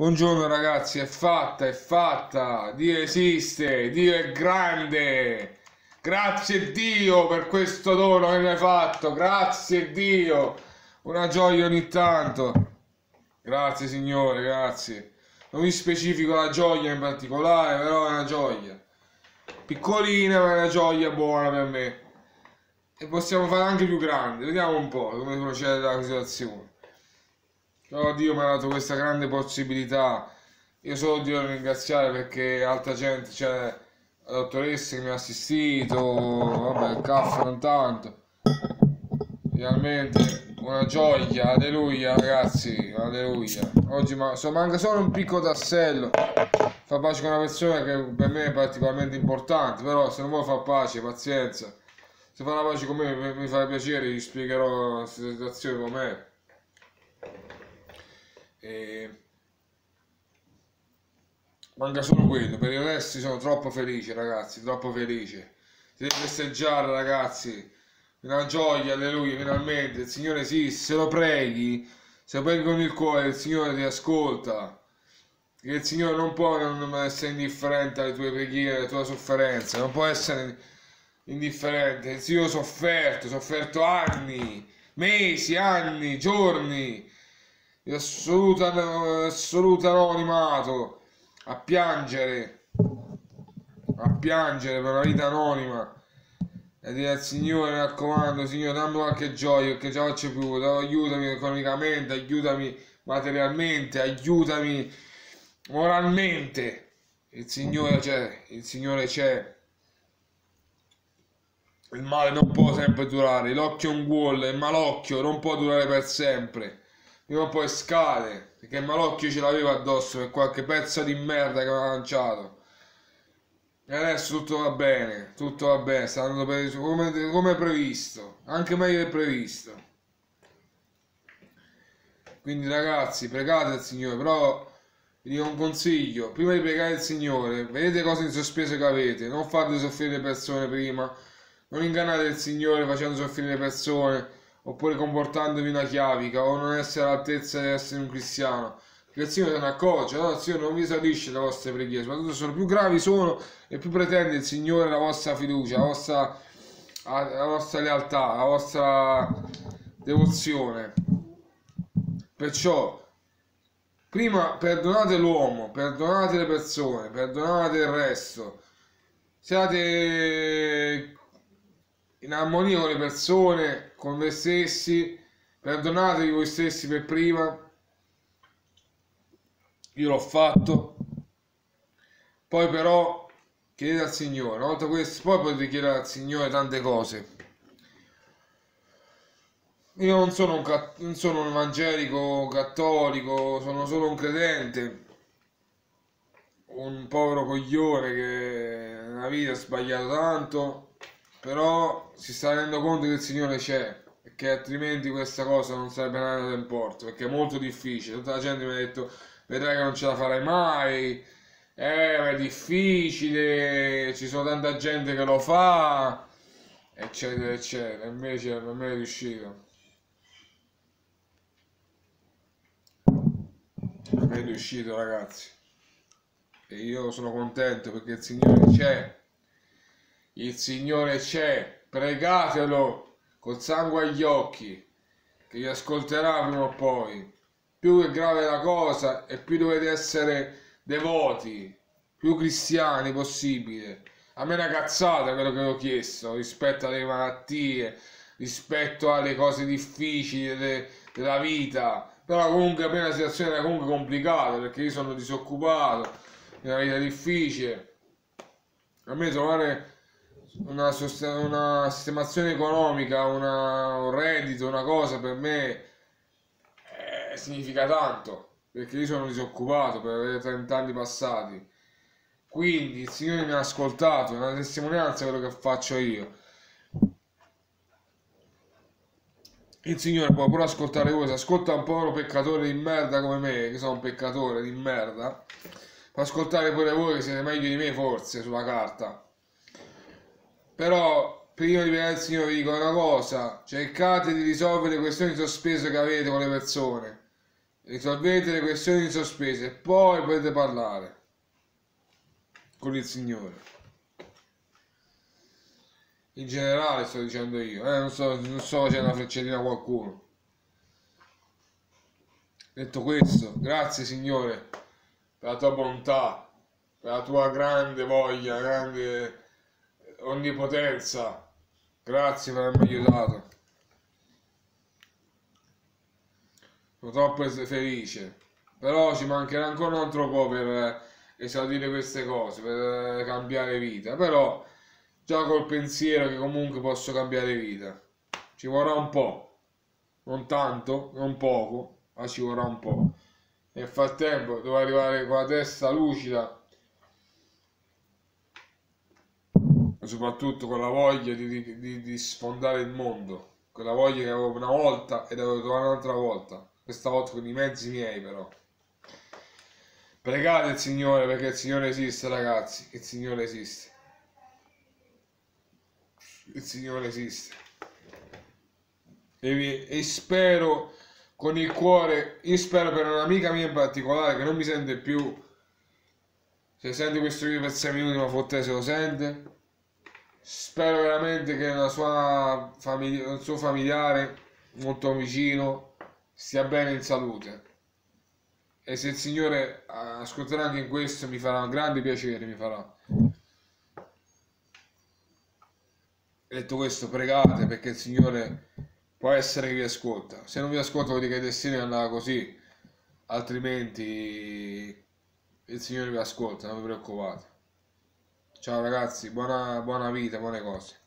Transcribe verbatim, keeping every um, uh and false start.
Buongiorno ragazzi, è fatta, è fatta, Dio esiste, Dio è grande, grazie Dio per questo dono che mi hai fatto, grazie Dio, una gioia ogni tanto, grazie Signore, grazie, non vi specifico la gioia in particolare, però è una gioia, piccolina ma è una gioia buona per me, e possiamo fare anche più grande, vediamo un po' come procede la situazione. Però Dio mi ha dato questa grande possibilità. Io solo Dio da ringraziare perché altra gente, c'è la dottoressa che mi ha assistito, vabbè, il caffè non tanto. Realmente una gioia, alleluia ragazzi, alleluia. Oggi ma, so, manca solo un piccolo tassello. Fa pace con una persona che per me è particolarmente importante, però se non vuoi far pace, pazienza. Se fa la pace con me mi, mi fa piacere, gli spiegherò la situazione com'è. E... manca solo quello, per il resto sono troppo felice ragazzi, troppo felice. Si deve festeggiare ragazzi, una gioia, alleluia, finalmente il Signore esiste, se lo preghi, se lo preghi con il cuore il Signore ti ascolta, perché il Signore non può non essere indifferente alle tue preghiere, alle tue sofferenze, non può essere indifferente. Il Signore ha sofferto, ha sofferto anni, mesi, anni, giorni di assoluto, assoluto anonimato, a piangere, a piangere per una vita anonima e dire al Signore, mi raccomando, Signore, dammi qualche gioia perché già non c'è più, aiutami economicamente, aiutami materialmente, aiutami moralmente. Il Signore c'è, il Signore c'è. Il male non può sempre durare, l'occhio è un gol, il malocchio non può durare per sempre. Prima o poi scade, perché il malocchio ce l'avevo addosso per qualche pezzo di merda che mi ha lanciato. E adesso tutto va bene, tutto va bene, sta andando per, come, come previsto, anche meglio del previsto. Quindi ragazzi, pregate il Signore, però vi dico un consiglio, prima di pregare il Signore, vedete cose in sospeso che avete, non fate soffrire le persone prima, non ingannate il Signore facendo soffrire le persone, oppure comportandovi una chiavica o non essere all'altezza di essere un cristiano, perché il Signore se ne accorge, no? Il Signore non vi esaudisce le vostre preghiere, soprattutto sono più gravi sono e più pretende il Signore la vostra fiducia, la vostra, la vostra lealtà, la vostra devozione. Perciò prima perdonate l'uomo, perdonate le persone, perdonate il resto, siate in armonia con le persone, con voi stessi, perdonatevi voi stessi per prima. Io l'ho fatto, poi però chiedete al Signore, una volta questo, poi potete chiedere al Signore tante cose. Io non sono un, non sono un evangelico cattolico, sono solo un credente, un povero coglione che nella vita ha sbagliato tanto, però si sta rendendo conto che il Signore c'è, perché altrimenti questa cosa non sarebbe andata in porto, perché è molto difficile. Tutta la gente mi ha detto vedrai che non ce la farai mai, eh ma è difficile, ci sono tanta gente che lo fa, eccetera eccetera. Invece per me è riuscito, per me è riuscito ragazzi, e io sono contento perché il Signore c'è. Il Signore c'è, pregatelo col sangue agli occhi, che vi ascolterà prima o poi. Più è grave la cosa e più dovete essere devoti, più cristiani possibile. A me è una cazzata quello che ho chiesto rispetto alle malattie, rispetto alle cose difficili delle, della vita. Però comunque a me la situazione era comunque complicata perché io sono disoccupato, è una vita difficile. A me trovare Una, una sistemazione economica, una, un reddito, una cosa per me eh, significa tanto, perché io sono disoccupato per avere trenta anni passati, quindi il Signore mi ha ascoltato, è una testimonianza quello che faccio io. Il Signore può pure ascoltare voi, se ascolta un povero peccatore di merda come me, che sono un peccatore di merda, può ascoltare pure voi che siete meglio di me forse sulla carta. Però prima di pregare il Signore vi dico una cosa, cercate di risolvere le questioni sospese che avete con le persone, risolvete le questioni sospese e poi potete parlare con il Signore. In generale sto dicendo io, eh, non sto, non sto facendo una frecciatina a qualcuno. Detto questo, grazie Signore per la tua bontà, per la tua grande voglia, grande onnipotenza. Grazie per avermi aiutato. Sono troppo felice, però ci mancherà ancora un altro po' per esaudire queste cose, per cambiare vita, però già col pensiero che comunque posso cambiare vita ci vorrà un po', non tanto, non poco, ma ci vorrà un po'. Nel frattempo devo arrivare con la testa lucida, soprattutto con la voglia di, di, di sfondare il mondo, quella voglia che avevo una volta e devo trovare un'altra volta, questa volta con i mezzi miei però. Pregate il Signore, perché il Signore esiste, ragazzi, il Signore esiste. Il Signore esiste. E, vi, e spero con il cuore, io spero per un'amica mia in particolare che non mi sente più, se sente questo video per sei minuti ma fotte se lo sente, spero veramente che la sua famiglia, il suo familiare molto vicino stia bene in salute, e se il Signore ascolterà anche in questo mi farà un grande piacere, mi farà. Detto questo, pregate, perché il Signore può essere che vi ascolta. Se non vi ascolta vuol dire che il destino è andato così, altrimenti il Signore vi ascolta, non vi preoccupate. Ciao ragazzi, buona, buona vita, buone cose.